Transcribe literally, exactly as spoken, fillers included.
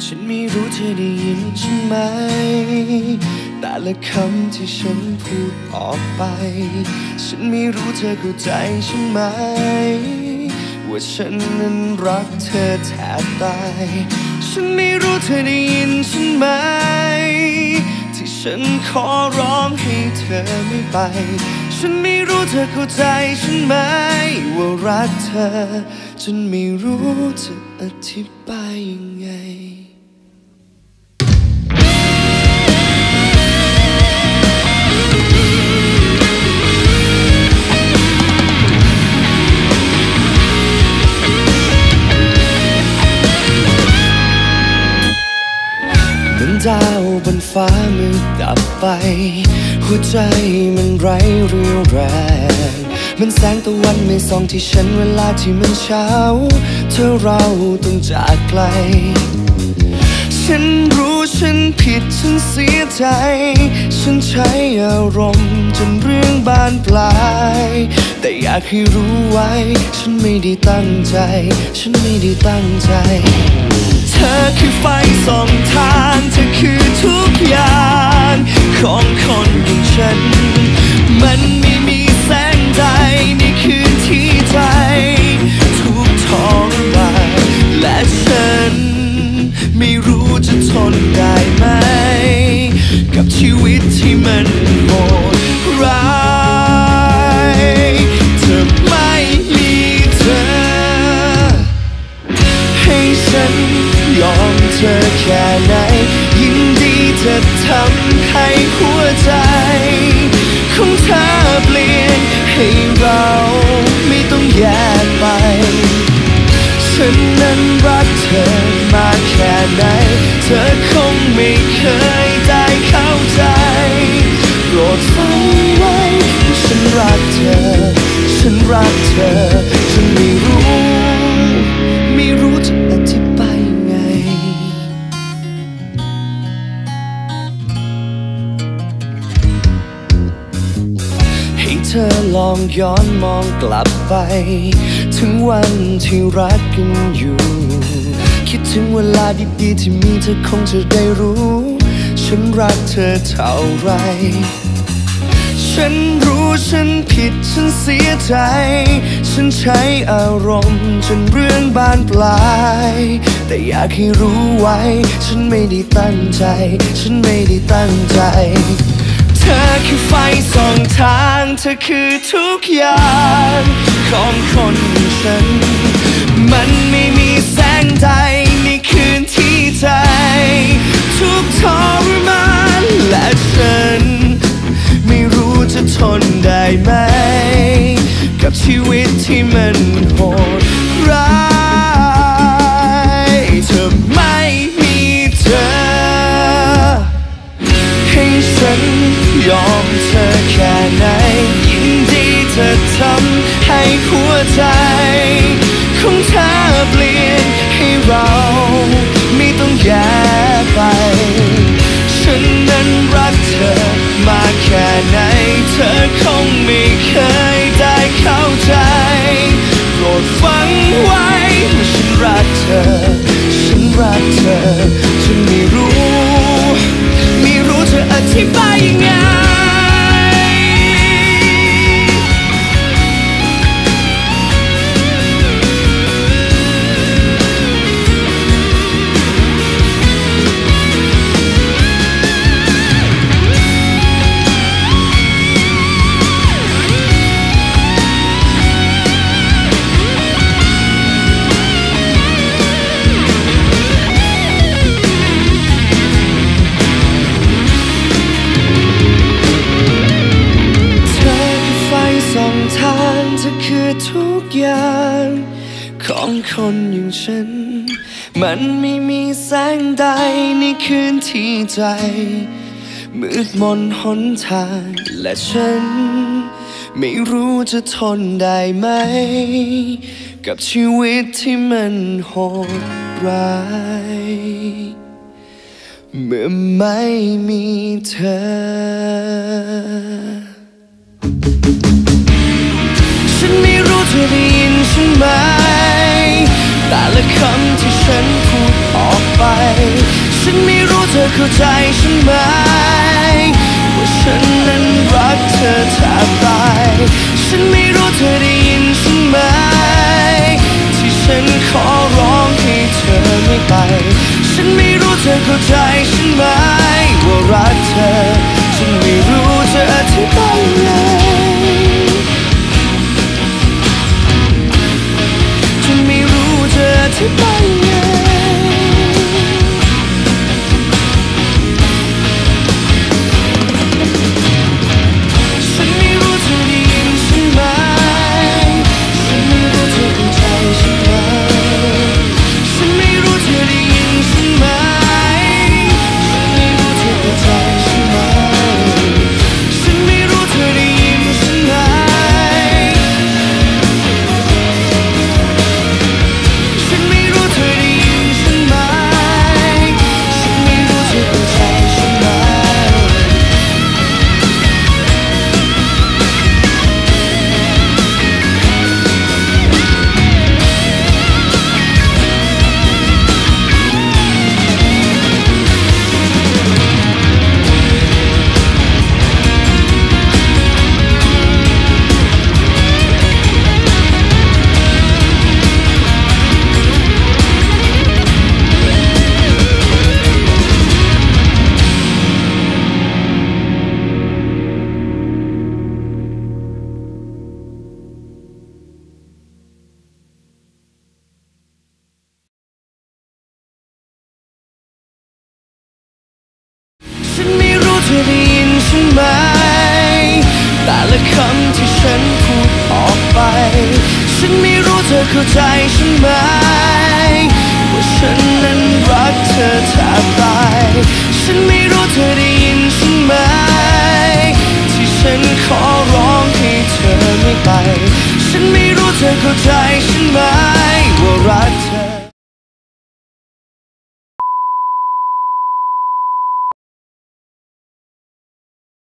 ฉันไม่รู้เธอได้ยินฉันไหมแต่ละคำที่ฉันพูดออกไปฉันไม่รู้เธอเข้าใจฉันไหมว่าฉันนั้นรักเธอแทบตายฉันไม่รู้เธอได้ยินฉันไหมที่ฉันขอร้องให้เธอไม่ไปฉันไม่รู้เธอเข้าใจฉันไหมว่ารักเธอฉันไม่รู้จะอธิบายยังไงดาวบนฟ้ามืดดับไปหัวใจมันไร้เรี่ยวแรงมันแสงตะวันไม่ส่องที่ฉันเวลาที่มันเช้าเธอเราต้องจากไกลฉันรู้ฉันผิดฉันเสียใจฉันใช้อารมณ์จนเรื่องบานปลายแต่อยากให้รู้ไว้ฉันไม่ได้ตั้งใจฉันไม่ได้ตั้งใจเธอคือไฟส่องทางเธอคือทุกอย่างของคนอย่างฉันมันไม่มีแสงใดในคืนที่ใจทุกท้องลายและฉันไม่รู้จะทนได้ไหมกับชีวิตที่มันโหดร้ายเธอไม่มีเธอให้ฉันยอมเธอแค่ไหนยินดีเธอทำให้หัวใจของเธอเปลี่ยนให้เราไม่ต้องแยกไปฉันนั้นรักเธอมากแค่ไหนเธอคงไม่เคยได้เข้าใจโปรดฟังไว้ว่าฉันรักเธอฉันรักเธอฉันไม่รู้ไม่รู้จะอธิบายยังไงให้เธอลองย้อนมองกลับไปถึงวันที่รักกันอยู่คิดถึงเวลาดีๆที่มีเธอคงจะได้รู้ฉันรักเธอเท่าไรฉันรู้ฉันผิดฉันเสียใจฉันใช้อารมณ์จนเรื่องบานปลายแต่อยากให้รู้ไว้ฉันไม่ได้ตั้งใจฉันไม่ได้ตั้งใจเธอคือไฟส่องทางเธอคือทุกอย่างของคนฉันมันไม่มีแสงใดในคืนที่ใจทุกทรมานและฉันไม่รู้จะทนได้ไหมกับชีวิตที่มันโหดร้ายเธอไม่มีเธอให้ฉันยอมเธอแค่ไหนยินดีเธอทำให้หัวใจของเธอเปลี่ยนให้เราไม่ต้องแยกไปฉันนั้นรักเธอมากแค่ไหนเธอคงไม่เคยได้เข้าใจโปรดฟังไว้ว่าฉันรักเธอฉันรักเธอฉันไม่รู้ไม่รู้จะอธิบายยังไงทุกอย่างของคนอย่างฉันมันไม่มีแสงใดในคืนที่ใจมืดมนหนทางและฉันไม่รู้จะทนได้ไหมกับชีวิตที่มันโหดร้ายเมื่อไม่มีเธอฉันไม่รู้เธอได้ยินฉันไหมแต่ละคำที่ฉันพูดออกไปเข้าใจฉันไหมว่าฉันนั้นรักเธอแทบตายฉันไม่รู้เธอได้ยินฉันไหมที่ฉันขอร้องให้เธอไม่ไปฉันไม่รู้เธอเข้าใจฉันไหมว่ารักเธอฉันไม่รู้จะอธิบายยังไงฉันไม่รู้จะอธิบายยังไงฉันไม่รู้เธอได้ยินฉันไหมแต่ละคำที่ฉันพูดออกไปฉันไม่รู้เธอเข้าใจฉันไหมว่าฉันนั้นรักเธอแทบตายฉันไม่รู้เธอได้ยินฉันไหมที่ฉันขอร้องให้เธอไม่ไปฉันไม่รู้เธอเข้าใจฉันไหมว่ารัก